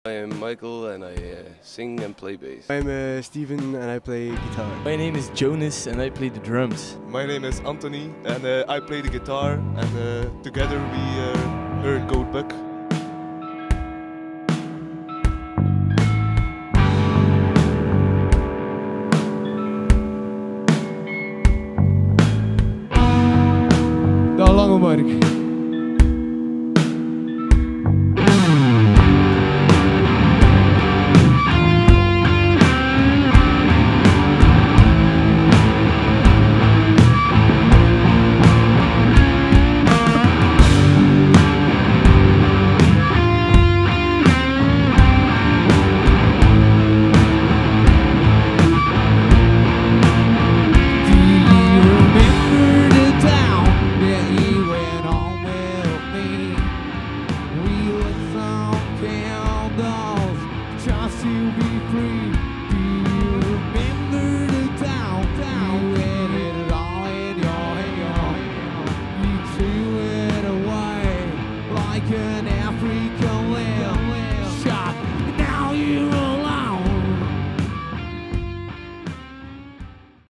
I am Michael and I sing and play bass. I'm Steven and I play guitar. My name is Jonas and I play the drums. My name is Anthony and I play the guitar, and together we Gurt Goatbuck. De lange mark. To be free. Do you remember the town you had it all in your hand? You threw it away like an